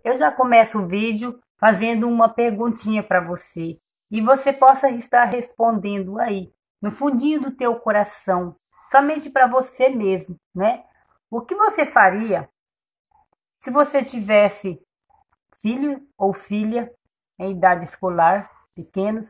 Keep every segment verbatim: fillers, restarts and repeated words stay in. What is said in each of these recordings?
eu já começo o vídeo fazendo uma perguntinha para você. E você possa estar respondendo aí, no fundinho do teu coração, somente para você mesmo, né? O que você faria se você tivesse filho ou filha em idade escolar, pequenos,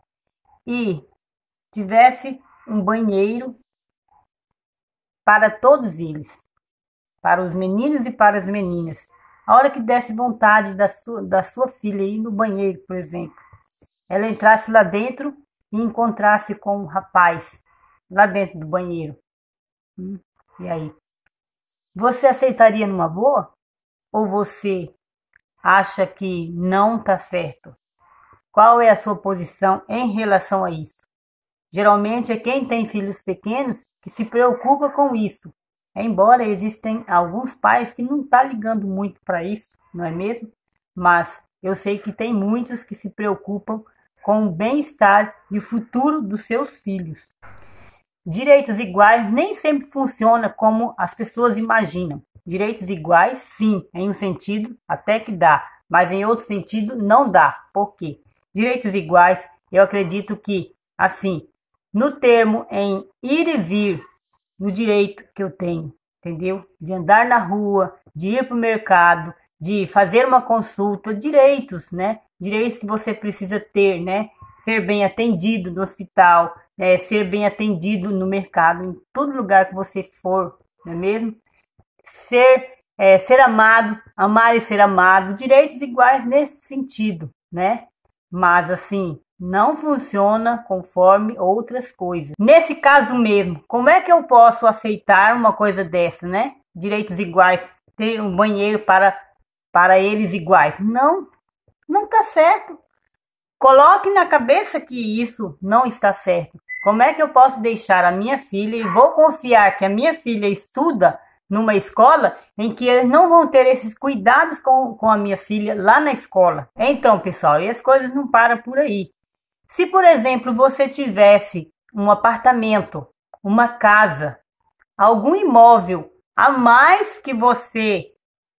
e tivesse um banheiro para todos eles, para os meninos e para as meninas. A hora que desse vontade da sua, da sua filha ir no banheiro, por exemplo, ela entrasse lá dentro e encontrasse com um rapaz lá dentro do banheiro. Hum, e aí? Você aceitaria numa boa? Ou você acha que não está certo? Qual é a sua posição em relação a isso? Geralmente é quem tem filhos pequenos que se preocupa com isso. Embora existem alguns pais que não estão ligando muito para isso, não é mesmo? Mas eu sei que tem muitos que se preocupam com o bem-estar e o futuro dos seus filhos. Direitos iguais nem sempre funciona como as pessoas imaginam. Direitos iguais, sim, em um sentido até que dá, mas em outro sentido não dá. Por quê? Direitos iguais, eu acredito que, assim, no termo em ir e vir, no direito que eu tenho, entendeu? De andar na rua, de ir para o mercado, de fazer uma consulta, direitos, né? Direitos que você precisa ter, né? Ser bem atendido no hospital, é, ser bem atendido no mercado, em todo lugar que você for, não é mesmo? Ser, é, ser amado, amar e ser amado, direitos iguais nesse sentido, né? Mas assim, não funciona conforme outras coisas. Nesse caso mesmo, como é que eu posso aceitar uma coisa dessa, né? Direitos iguais, ter um banheiro para, para eles iguais. Não, não está certo. Coloque na cabeça que isso não está certo. Como é que eu posso deixar a minha filha e vou confiar que a minha filha estuda numa escola em que eles não vão ter esses cuidados com, com a minha filha lá na escola? Então, pessoal, e as coisas não param por aí. Se, por exemplo, você tivesse um apartamento, uma casa, algum imóvel a mais que você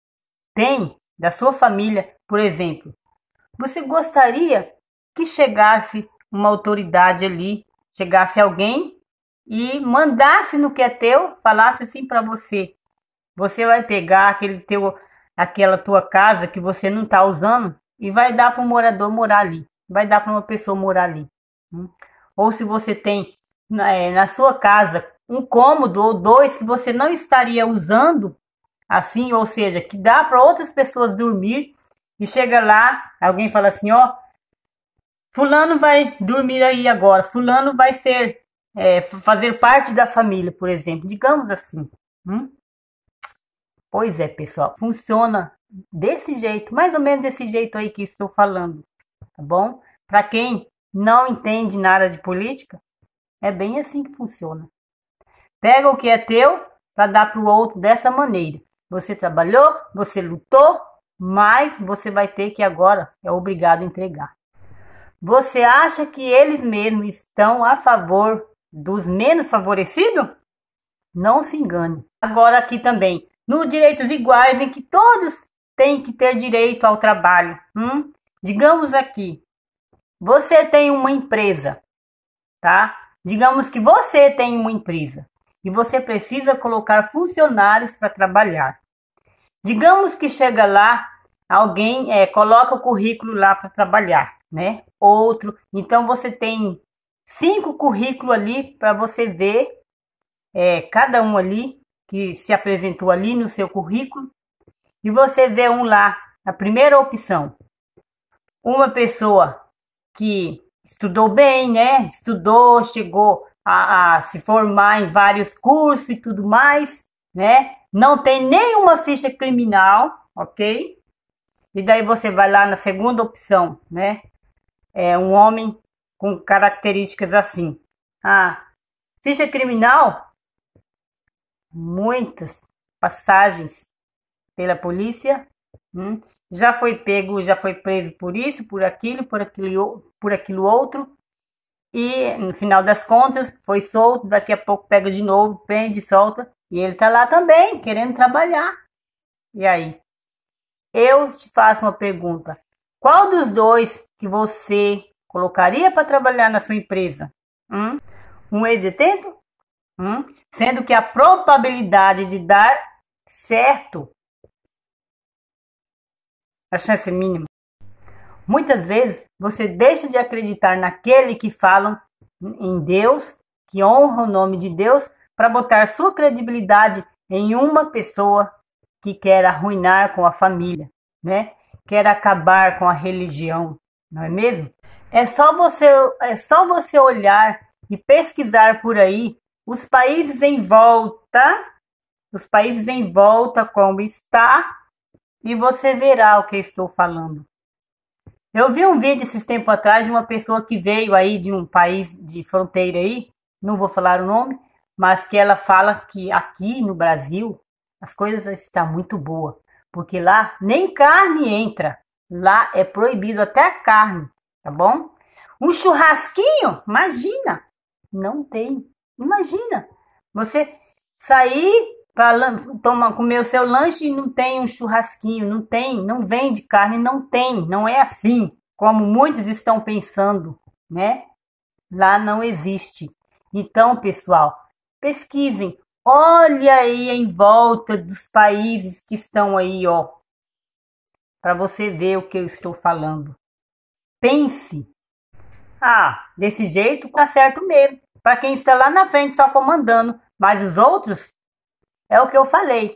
tem da sua família, por exemplo, você gostaria que chegasse uma autoridade ali, chegasse alguém e mandasse no que é teu, falasse assim para você: você vai pegar aquele teu, aquela tua casa que você não está usando e vai dar para um morador morar ali, vai dar para uma pessoa morar ali. Ou se você tem é, na sua casa um cômodo ou dois que você não estaria usando, assim, ou seja, que dá para outras pessoas dormir, e chega lá, alguém fala assim: ó, fulano vai dormir aí agora, fulano vai ser, é, fazer parte da família, por exemplo, digamos assim. Hum? Pois é, pessoal, funciona desse jeito, mais ou menos desse jeito aí que estou falando, tá bom? Para quem não entende nada de política, é bem assim que funciona. Pega o que é teu para dar para o outro dessa maneira. Você trabalhou, você lutou, mas você vai ter que agora é obrigado a entregar. Você acha que eles mesmos estão a favor dos menos favorecidos? Não se engane. Agora aqui também, nos direitos iguais em que todos têm que ter direito ao trabalho. Hum? Digamos aqui, você tem uma empresa, tá? Digamos que você tem uma empresa e você precisa colocar funcionários para trabalhar. Digamos que chega lá, alguém é, coloca o currículo lá para trabalhar, né? Outro, então você tem cinco currículos ali para você ver, é, cada um ali que se apresentou ali no seu currículo, e você vê um lá, a primeira opção, uma pessoa que estudou bem, né? Estudou, chegou a, a se formar em vários cursos e tudo mais, né? Não tem nenhuma ficha criminal, ok? E daí você vai lá na segunda opção, né? É um homem com características assim. Ah, ficha criminal? Muitas passagens pela polícia. Hum, já foi pego, já foi preso por isso, por aquilo, por aquilo, por aquilo outro. E no final das contas foi solto, daqui a pouco pega de novo, prende, solta. E ele tá lá também, querendo trabalhar. E aí? eu te faço uma pergunta. Qual dos dois que você colocaria para trabalhar na sua empresa? Hum? Um ex-detento? Hum? Sendo que a probabilidade de dar certo, a chance é mínima. Muitas vezes você deixa de acreditar naquele que falam em Deus, que honra o nome de Deus, para botar sua credibilidade em uma pessoa que quer arruinar com a família, né? Quer acabar com a religião, não é mesmo? É só você, é só você olhar e pesquisar por aí os países em volta, os países em volta como está, e você verá o que eu estou falando. Eu vi um vídeo esses tempos atrás de uma pessoa que veio aí de um país de fronteira aí, não vou falar o nome, mas que ela fala que aqui no Brasil as coisas estão muito boas, porque lá nem carne entra, lá é proibido até a carne, tá bom? Um churrasquinho, imagina, não tem, imagina, você sair para tomar, comer o seu lanche e não tem um churrasquinho, não tem, não vende carne, não tem, não é assim, como muitos estão pensando, né? Lá não existe. Então, pessoal, pesquisem, olha aí em volta dos países que estão aí, ó, para você ver o que eu estou falando. Pense. Ah, desse jeito tá certo mesmo, para quem está lá na frente só comandando, mas os outros, é o que eu falei.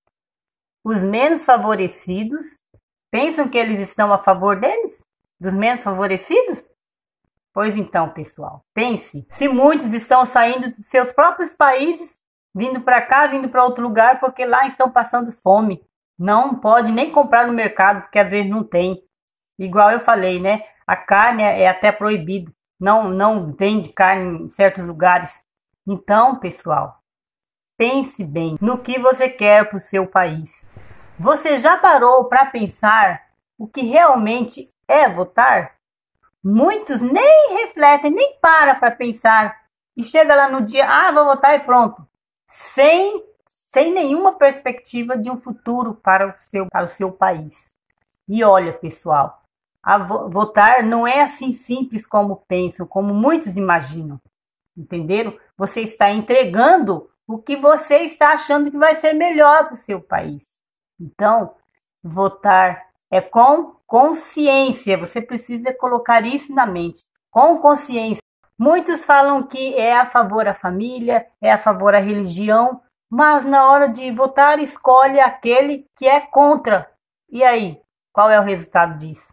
Os menos favorecidos pensam que eles estão a favor deles? Dos menos favorecidos? Pois então, pessoal, pense. Se muitos estão saindo dos seus próprios países, vindo para cá, vindo para outro lugar, porque lá estão passando fome. Não pode nem comprar no mercado, porque às vezes não tem. Igual eu falei, né? A carne é até proibido. Não, não vende carne em certos lugares. Então, pessoal, pense bem no que você quer para o seu país. Você já parou para pensar o que realmente é votar? Muitos nem refletem, nem param para pensar. E chega lá no dia, ah, vou votar e pronto. Sem, sem nenhuma perspectiva de um futuro para o seu, para o seu país. E olha, pessoal, a vo- votar não é assim simples como pensam, como muitos imaginam. Entenderam? Você está entregando o que você está achando que vai ser melhor para o seu país. Então, votar é com consciência. Você precisa colocar isso na mente. Com consciência. Muitos falam que é a favor da família, é a favor da religião, mas na hora de votar escolhe aquele que é contra. E aí, qual é o resultado disso?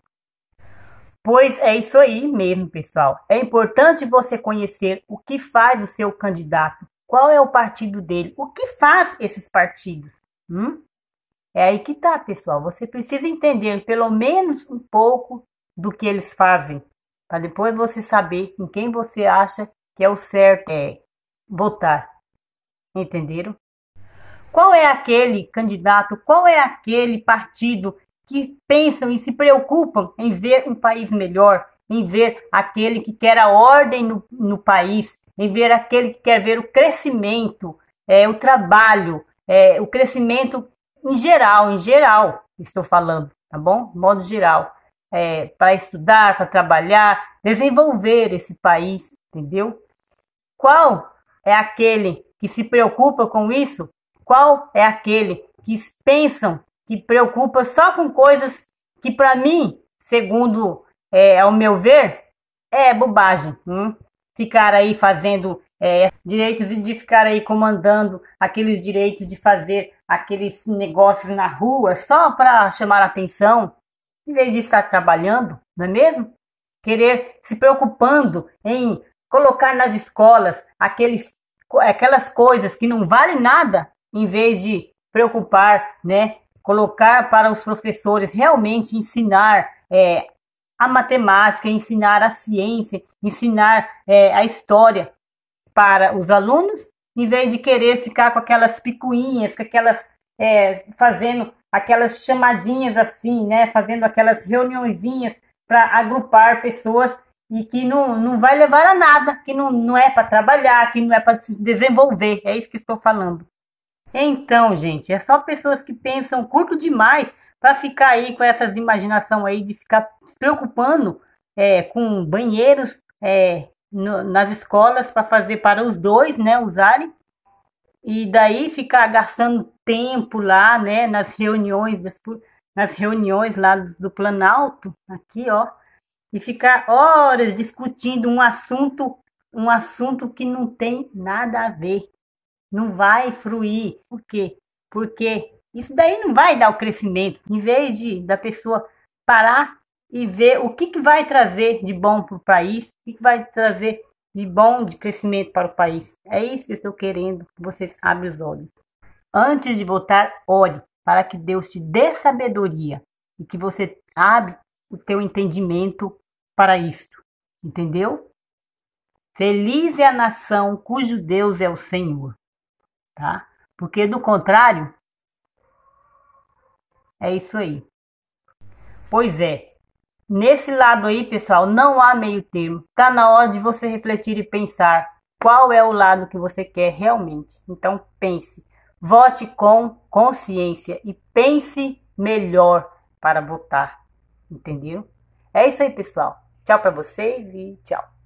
Pois é isso aí mesmo, pessoal. É importante você conhecer o que faz o seu candidato, qual é o partido dele, o que faz esses partidos. Hum? É aí que tá, pessoal. Você precisa entender pelo menos um pouco do que eles fazem, para depois você saber em quem você acha que é o certo é votar. Entenderam? Qual é aquele candidato, qual é aquele partido que pensam e se preocupam em ver um país melhor, em ver aquele que quer a ordem no, no país, em ver aquele que quer ver o crescimento, é, o trabalho, é, o crescimento em geral, em geral, estou falando, tá bom? De modo geral, é, para estudar, para trabalhar, desenvolver esse país, entendeu? Qual é aquele que se preocupa com isso? Qual é aquele que pensam, que preocupa só com coisas que para mim, segundo é, ao meu ver, é bobagem. Hum? Ficar aí fazendo é, direitos de ficar aí comandando aqueles direitos de fazer aqueles negócios na rua só para chamar a atenção, em vez de estar trabalhando, não é mesmo? Querer se preocupando em colocar nas escolas aqueles, aquelas coisas que não valem nada, em vez de preocupar, né? Colocar para os professores realmente ensinar é, a matemática, ensinar a ciência, ensinar é, a história para os alunos, em vez de querer ficar com aquelas picuinhas, com aquelas, é, fazendo aquelas chamadinhas assim, né? Fazendo aquelas reuniõezinhas para agrupar pessoas e que não, não vai levar a nada, que não, não é para trabalhar, que não é para se desenvolver. É isso que estou falando. Então, gente, é só pessoas que pensam curto demais para ficar aí com essas imaginação aí de ficar se preocupando é, com banheiros é, no, nas escolas para fazer para os dois, né, usarem. E daí ficar gastando tempo lá, né, nas reuniões, nas reuniões lá do, do Planalto, aqui, ó, e ficar horas discutindo um assunto, um assunto que não tem nada a ver. Não vai fruir. Por quê? Porque isso daí não vai dar o crescimento. Em vez de da pessoa parar e ver o que, que vai trazer de bom para o país, o que, que vai trazer de bom de crescimento para o país. É isso que eu estou querendo que vocês abrem os olhos. Antes de votar, ore para que Deus te dê sabedoria e que você abra o teu entendimento para isto. Entendeu? Feliz é a nação cujo Deus é o Senhor. Tá? Porque do contrário, é isso aí. Pois é. Nesse lado aí, pessoal, não há meio termo. Tá na hora de você refletir e pensar qual é o lado que você quer realmente. Então pense, vote com consciência e pense melhor para votar. Entendeu? É isso aí, pessoal. Tchau para vocês e tchau.